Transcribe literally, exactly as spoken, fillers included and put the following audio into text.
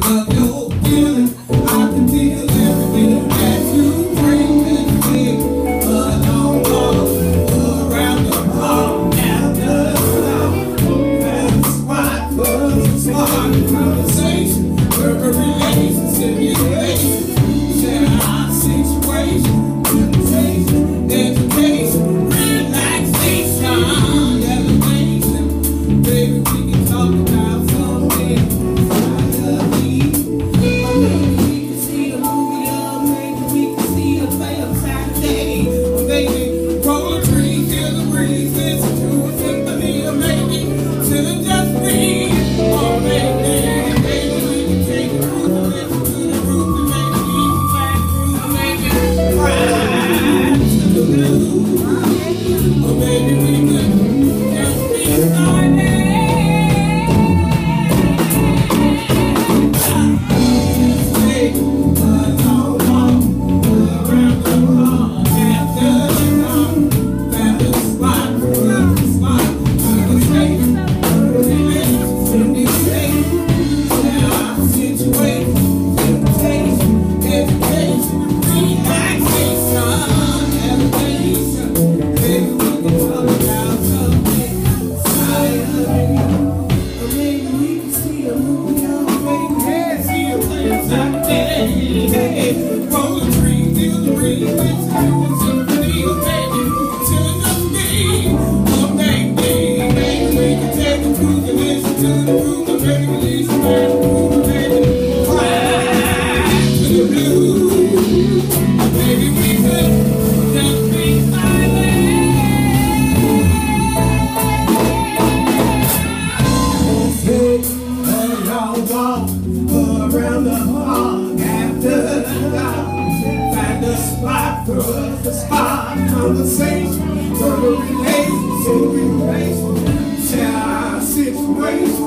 of your feeling. I can feel everything that you bring with me. But don't go around the block after the that's why, cause it's hard conversation, verbal relationship, simulation, share our situation, limitation, education, relaxation, elevation. Baby, we can talk about something. I love you. Or maybe we can see a movie, or maybe we can see a play on Saturday. Or maybe roll a tree, feel the breeze, listen to a symphony, or maybe to just breathe. Or maybe, maybe we can take a cruise and listen to the roof, and maybe we can fly through, or maybe cry to the blues. Or maybe we could just be started. Roll the tree, feel the breeze, listen to a symphony, or maybe to just me. Or maybe, maybe we can take a cruise and listen to the groove, or maybe release a bad groove, or maybe fly to the blues. Or maybe we could just be silent. Hey, hey, y'all walk around the park after the dark. Find a spot for us to start conversation, verbal relations, relation, share our situation.